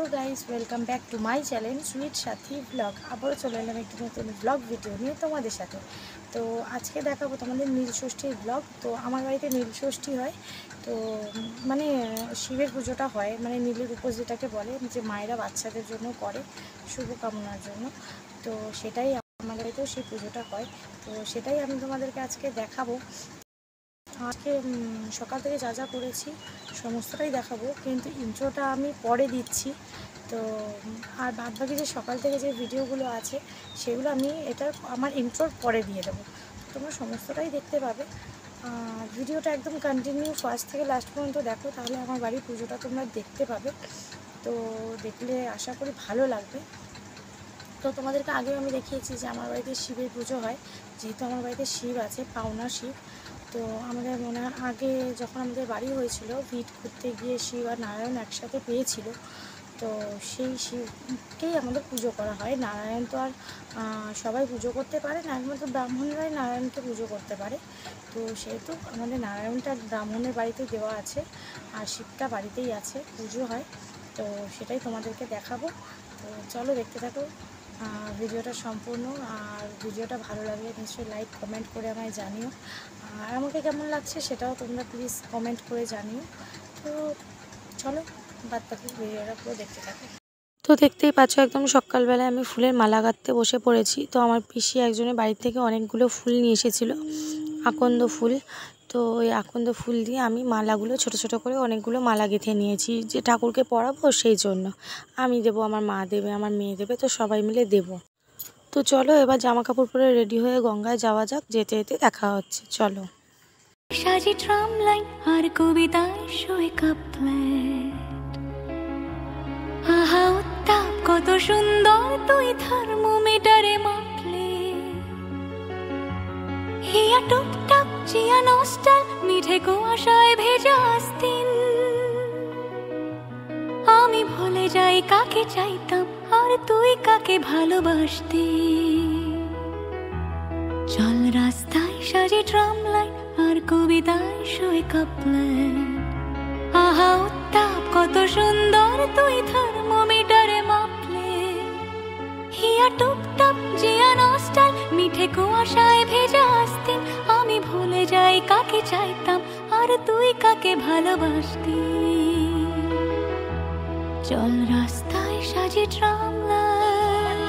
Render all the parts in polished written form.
Guys, welcome back to my channel sweet Sathi blog. আবারও চলে এলাম একটি নতুন ব্লগ ভিডিও নিয়ে তোমাদের সাথে। তো আজকে দেখাবো তোমাদের নীলষষ্ঠীর ব্লগ। তো আমার বাড়িতে নীলষষ্ঠী হয়। তো মানে শিবের পুজোটা হয়, মানে নীলের উপোস যেটাকে বলে, যে মায়েরা বাচ্চাদের জন্য করে শুভকামনার জন্য। তো সেটাই আমার বাড়িতেও সেই পুজোটা হয়। তো সেটাই আমি তোমাদেরকে আজকে দেখাবো। আজকে সকাল থেকে যা যা করেছি সমস্তটাই দেখাবো, কিন্তু ইন্ট্রোটা আমি পরে দিচ্ছি। তো আর বাদবাকি যে সকাল থেকে যে ভিডিওগুলো আছে সেগুলো আমি আমার ইন্ট্রোর পরে দিয়ে দেবো। তোমরা সমস্তটাই দেখতে পাবে। ভিডিওটা একদম কন্টিনিউ ফার্স্ট থেকে লাস্ট পর্যন্ত দেখো, তাহলে আমার বাড়ির পুজোটা তোমরা দেখতে পাবে। তো দেখলে আশা করি ভালো লাগবে। তো তোমাদেরকে আগেও আমি দেখিয়েছি যে আমার বাড়িতে শিবের পুজো হয়, যেহেতু আমার বাড়িতে শিব আছে, পাওনা শিব। তো আমাদের মনে হয় আগে যখন আমাদের বাড়ি হয়েছিল, ভিট করতে গিয়ে শিব আর নারায়ণ একসাথে পেয়েছিল। তো সেই শিবকেই আমাদের পুজো করা হয়। নারায়ণ তো আর সবাই পুজো করতে পারে না, একমাত্র ব্রাহ্মণরাই নারায়ণকে পুজো করতে পারে। তো সেহেতু আমাদের নারায়ণটা ব্রাহ্মণের বাড়িতে দেওয়া আছে, আর শিবটা বাড়িতেই আছে, পুজো হয়। তো সেটাই তোমাদেরকে দেখাবো। তো চলো দেখতে থাকো ভিডিওটা সম্পূর্ণ। আর ভিডিওটা ভালো লাগলে নিশ্চয়ই লাইক কমেন্ট করে আমায় জানিও, আর আমাকে কেমন লাগছে সেটাও তোমরা প্লিজ কমেন্ট করে জানিও। তো চলো বাদ বাকি ভিডিওটা পুরো দেখতে থাকো। তো দেখতেই পাচ্ছ, একদম সকালবেলায় আমি ফুলের মালা গাঁথতে বসে পড়েছি। তো আমার পিসি একজনের বাড়ি থেকে অনেকগুলো ফুল নিয়ে এসেছিলো, আকন্দ ফুল। তো ওই আকন্দ ফুল দিয়ে আমি মালাগুলো ছোট ছোট করে অনেকগুলো মালা গেঁথে নিয়েছি, যে ঠাকুরকে পরাবো সেই জন্য। আমি দেবো, আমার মা দেবে, আমার মেয়ে দেবে, তো সবাই মিলে দেবো। তো চলো এবার জামা কাপড় পরে রেডি হয়ে গঙ্গায় যাওয়া যাক। যেতে যেতে দেখা হচ্ছে, চলো। সাজি ট্রাম লাইন আর কবিতায় শোয় কাপলেট, আহা উত্তাপ কত সুন্দর তুই থার্মোমিটারে মাপলে, হিয়া টুকটাক চিয়া নস্টাল মিঠে কুয়াশায় ভেজা আস্তিন, আমি ভুলে যাই কাকে চাইতাম আর তুই কাকে ভালোবাসতি। চল রাস্তায় সাজি ট্রাম লাইন আর কবিতায় শোয় কাপলেট, আহা উত্তাপ কত সুন্দর তুই থার্মোমিটারে মাপলে, হিয়া টুকটাক জিয়া নস্টাল মিঠে কুয়াশায় ভেজা আস্তিন, আমি ভুলে যাই কাকে চাইতাম আর তুই কাকে ভালোবাসতি। চল রাস্তায় সাজি ট্রাম লাইন।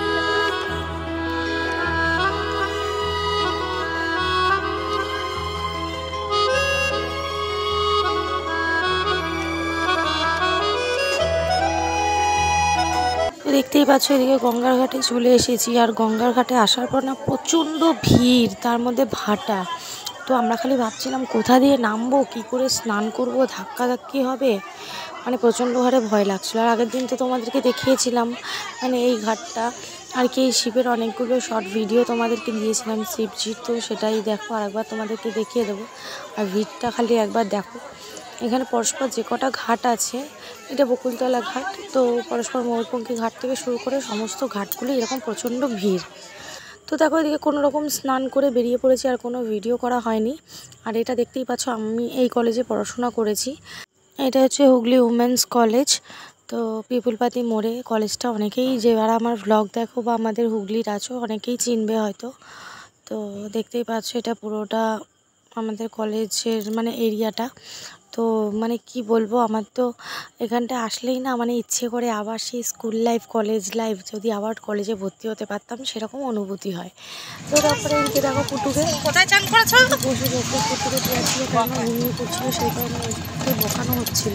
দেখতেই পাচ্ছ এদিকে গঙ্গার ঘাটে চলে এসেছি, আর গঙ্গার ঘাটে আসার পর না প্রচণ্ড ভিড়, তার মধ্যে ভাটা। তো আমরা খালি ভাবছিলাম কোথা দিয়ে নামবো, কি করে স্নান করব, ধাক্কাধাক্কি হবে, মানে প্রচণ্ড হারে ভয় লাগছিলো। আর আগের দিন তো তোমাদেরকে দেখিয়েছিলাম মানে এই ঘাটটা আর কি, এই শিবের অনেকগুলো শর্ট ভিডিও তোমাদেরকে দিয়েছিলাম শিবজির। তো সেটাই দেখো, আর একবার তোমাদেরকে দেখিয়ে দেবো। আর ভিড়টা খালি একবার দেখো। এখানে পরস্পর যে কটা ঘাট আছে, এটা বকুলতলা ঘাট, তো পরস্পর ময়ূরপঙ্খী ঘাট থেকে শুরু করে সমস্ত ঘাটগুলি এরকম প্রচণ্ড ভিড়। তো দেখো এদিকে কোনো রকম স্নান করে বেরিয়ে পড়েছি, আর কোনো ভিডিও করা হয়নি। আর এটা দেখতেই পাচ্ছ, আমি এই কলেজে পড়াশোনা করেছি। এটা হচ্ছে হুগলি উমেন্স কলেজ। তো পিপুলপাতি মোড়ে কলেজটা, অনেকেই যারা আমার ভ্লগ দেখো বা আমাদের হুগলির আছো অনেকেই চিনবে হয়তো। তো দেখতেই পাচ্ছ এটা পুরোটা আমাদের কলেজের মানে এরিয়াটা। তো মানে কি বলবো, আমার তো এখানটা আসলেই না মানে ইচ্ছে করে আবার সেই স্কুল লাইফ, কলেজ লাইফ, যদি আবার কলেজে ভর্তি হতে পারতাম সেরকম অনুভূতি হয়। তো তারপরে এদিকে দেখো পুটুকে কোথায় চান করেছো, বসে বসে পুটুকে পেয়েছিল, কারণ ঘুমিয়ে পড়ছিল, সেই কারণে ওকে বসানো হচ্ছিল।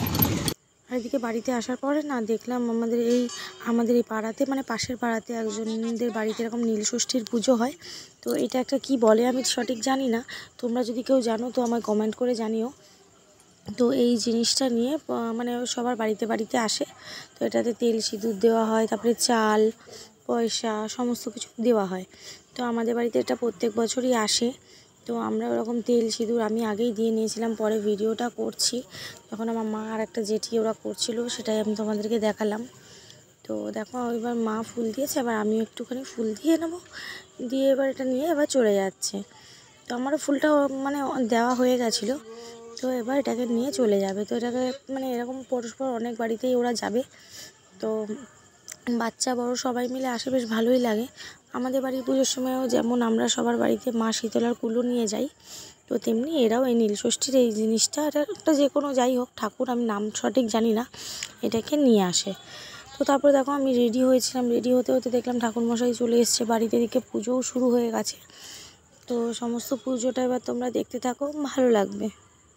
আর এদিকে বাড়িতে আসার পরে না দেখলাম আমাদের এই পাড়াতে, মানে পাশের পাড়াতে একজনদের বাড়িতে এরকম নীলষষ্ঠীর পুজো হয়। তো এটা একটা কি বলে আমি সঠিক জানি না, তোমরা যদি কেউ জানো তো আমায় কমেন্ট করে জানিও। তো এই জিনিসটা নিয়ে মানে সবার বাড়িতে বাড়িতে আসে। তো এটাতে তেল সিঁদুর দেওয়া হয়, তারপরে চাল পয়সা সমস্ত কিছু দেওয়া হয়। তো আমাদের বাড়িতে এটা প্রত্যেক বছরই আসে। তো আমরা ওরকম তেল সিঁদুর আমি আগেই দিয়ে নিয়েছিলাম, পরে ভিডিওটা করছি যখন আমার মা আর একটা জেঠি ওরা করছিল, সেটাই আমি তোমাদেরকে দেখালাম। তো দেখো এবার মা ফুল দিয়েছে, এবার আমিও একটুখানি ফুল দিয়ে নেবো, দিয়ে এবার এটা নিয়ে এবার চলে যাচ্ছে। তো আমারও ফুলটা মানে দেওয়া হয়ে গেছিলো। তো এবার এটাকে নিয়ে চলে যাবে। তো এটাকে মানে এরকম পরস্পর অনেক বাড়িতেই ওরা যাবে, তো বাচ্চা বড় সবাই মিলে আসে, বেশ ভালোই লাগে। আমাদের বাড়ির পুজোর সময়ও যেমন আমরা সবার বাড়িতে মা শীতলার কুলো নিয়ে যাই, তো তেমনি এরাও এই নীলষষ্ঠীর এই জিনিসটা, এটা একটা যে কোনো যাই হোক ঠাকুর, আমি নাম সঠিক জানি না, এটাকে নিয়ে আসে। তো তারপরে দেখো আমি রেডি হয়েছিলাম, রেডি হতে হতে দেখলাম ঠাকুরমশাই চলে এসছে বাড়িতে, দিকে পুজোও শুরু হয়ে গেছে। তো সমস্ত পুজোটা এবার তোমরা দেখতে থাকো, ভালো লাগবে।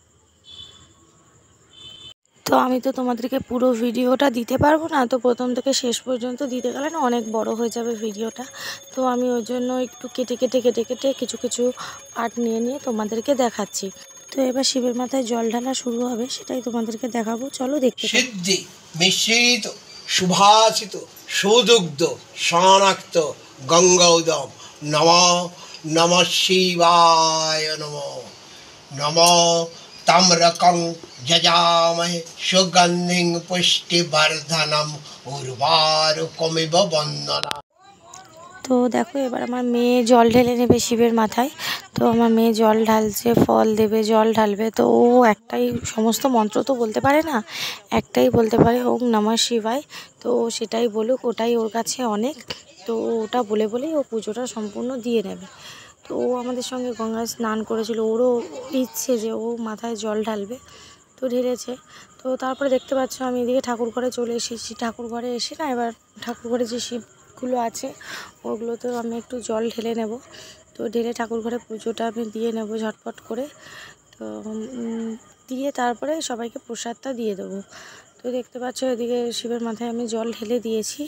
তো আমি তো তোমাদেরকে পুরো ভিডিওটা দিতে পারবো না, তো প্রথম থেকে শেষ পর্যন্ত দিতে গেলে না অনেক বড় হয়ে যাবে ভিডিওটা। তো আমি ওই জন্য একটু কেটে কিছু কিছু পার্ট নিয়ে তোমাদেরকে দেখাচ্ছি। তো এবার শিবের মাথায় জল ঢালা শুরু হবে, সেটাই তোমাদেরকে দেখাবো, চলো দেখতে। সিদ্ধি মিশ্রিত সুভাষিত সুদুগ্ধ স্নানাক্ত গঙ্গোদম নম শিবায় নম তাম্রকং যজামহে সুগন্ধিং পুষ্টিবর্ধনম উর্বারুকমিব বন্দনা। তো দেখো এবার আমার মেয়ে জল ঢেলে নেবে শিবের মাথায়। তো আমার মেয়ে জল ঢালছে, ফল দেবে, জল ঢালবে। তো ও একটাই, সমস্ত মন্ত্র তো বলতে পারে না, একটাই বলতে পারে ওম নমঃ শিবায়। তো সেটাই বলুক, ওটাই ওর কাছে অনেক। তো ওটা বলে বলেই ও পুজোটা সম্পূর্ণ দিয়ে নেবে। তো ও আমাদের সঙ্গে গঙ্গায় স্নান করেছিল, ওরও ইচ্ছে যে ও মাথায় জল ঢালবে, তো ঢেলেছে। তো তারপরে দেখতে পাচ্ছ আমি এদিকে ঠাকুর ঘরে চলে এসেছি। ঠাকুর ঘরে এসে না এবার ঠাকুর ঘরে যে শিবগুলো আছে ওগুলোতেও আমি একটু জল ঢেলে নেব। তো ঢেলে ঠাকুর ঘরে পুজোটা আমি দিয়ে নেব ঝটপট করে। তো দিয়ে তারপরে সবাইকে প্রসাদটা দিয়ে দেবো। তো দেখতে পাচ্ছ এদিকে শিবের মাথায় আমি জল ঢেলে দিয়েছি।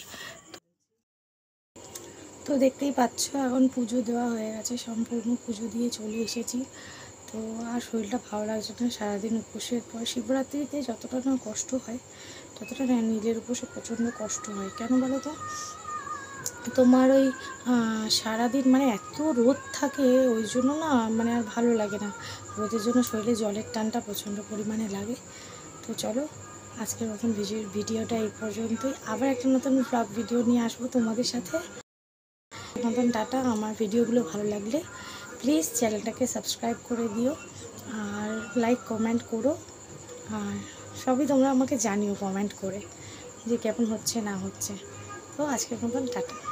তো দেখতেই পাচ্ছ এখন পুজো দেওয়া হয়ে গেছে, সম্পূর্ণ পুজো দিয়ে চলে এসেছি। তো আর শরীরটা ভালো লাগছে না, সারাদিন উপোসের পর শিবরাত্রিতে যতটা না কষ্ট হয় ততটা না নীলের উপোসে প্রচণ্ড কষ্ট হয়। কেন বলো তো, তোমার ওই সারাদিন মানে এত রোদ থাকে, ওই জন্য না মানে আর ভালো লাগে না। রোদের জন্য শরীরে জলের টানটা প্রচণ্ড পরিমাণে লাগে। তো চলো আজকের মতন ভিডিওটা এই পর্যন্তই। আবার একটা নতুন ব্লগ ভিডিও নিয়ে আসবো তোমাদের সাথে। নতুন টাটা। আমার ভিডিওগুলো ভালো লাগলে প্লিজ চ্যানেলটাকে সাবস্ক্রাইব করে দিও, আর লাইক কমেন্ট করো, আর সবই তোমরা আমাকে জানিও কমেন্ট করে যে কেমন হচ্ছে না হচ্ছে। তো আজকের মতন টাটা।